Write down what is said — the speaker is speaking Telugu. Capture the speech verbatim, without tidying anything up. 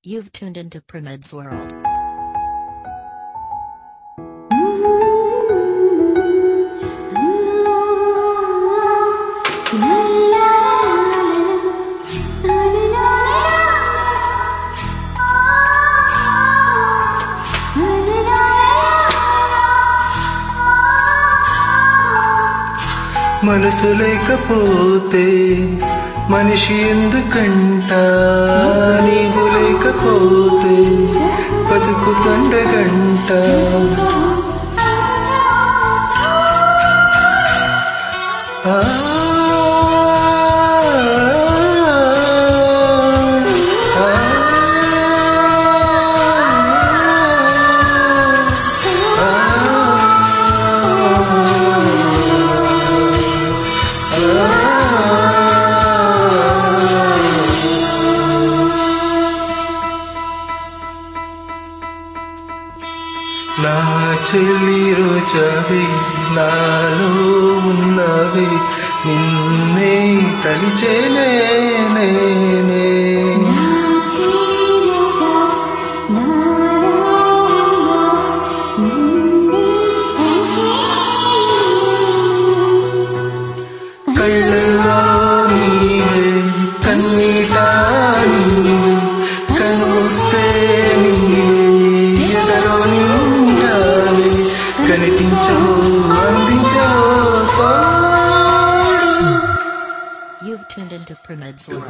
You've tuned into Primid's World. మనసు లేకపోతే మనిషి ఎందుకంట, నీవు లేకపోతే బతుకు దండగంట. ఆ నా చెల్లి రోజావి నాలో ఉన్నవి, నిన్నే తలిచేనే నేనే. కళ్ళలో నీవే కన్నీట నీవే, కనుస్తే నీవే ఎదలో నిండాలి, కనిపించవు అందించవు. You've tuned into Primid's World.